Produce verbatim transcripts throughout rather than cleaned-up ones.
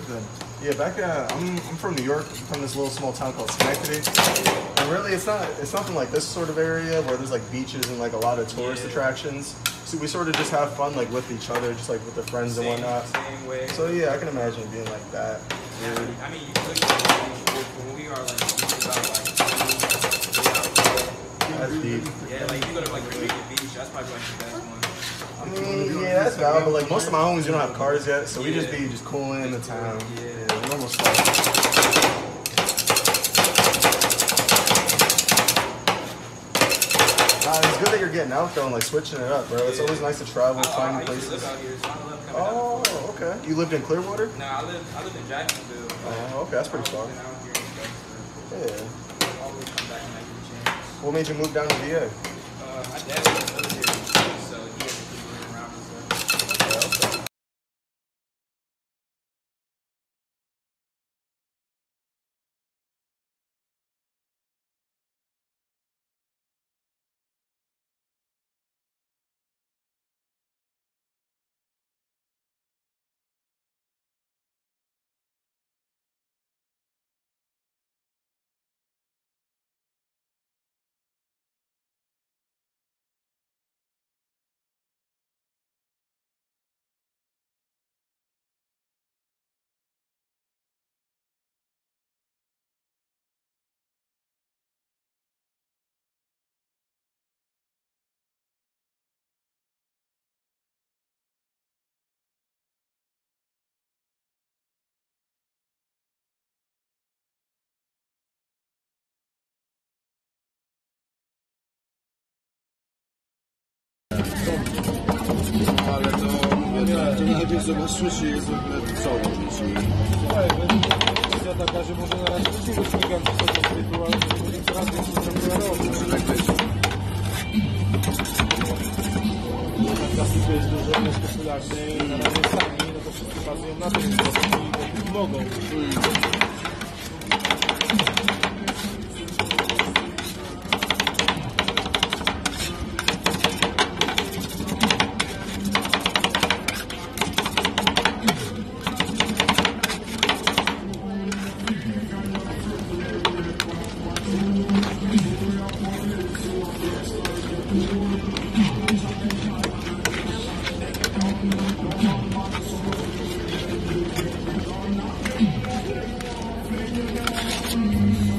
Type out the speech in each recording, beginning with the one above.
Good. Yeah, back uh, I'm I'm from New York. I'm from this little small town called Schenectady. And really, it's not it's nothing like this sort of area where there's like beaches and like a lot of tourist yeah. attractions. So we sort of just have fun like with each other, just like with the friends same, and whatnot. Same way. So yeah, I can imagine being like that. Yeah, I mean, I mean, you look at when we are like about like that's deep. Yeah, like you go to like Virginia Beach, that's probably like the best one. I mean, yeah, that's valid, but like most of my homies, we don't have cars yet, so we yeah. just be just cooling in the town. Yeah, yeah normal stuff. Nah, it's good that you're getting out though and like switching it up, bro. It's yeah. always nice to travel, I, find I, places. I used to live out here, so I love coming oh, out. okay. You lived in Clearwater? No, I live I live in Jacksonville. Oh, okay, that's pretty far. Yeah. Always come back and make a chance. What made you move down to V A? Uh, my dad was military, so he had to keep moving around and stuff. Yeah, okay. Ale to mówię, to, to najpierw zobaczysz i jest co robić. Słuchaj, decyzja taka, że może na raz wrócić do śmigam co to tytuł, ale raz więcej zrobiła może tak być. Klasyka jest dużo, jest popularny i na razie sami, no to wszyscy bazują na tym, że mogą.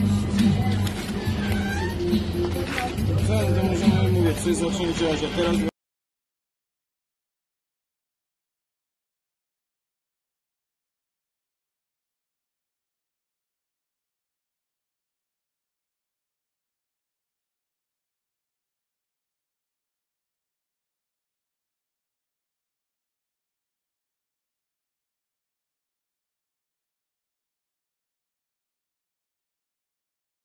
To możemy mówić, coś zacznie działać, a teraz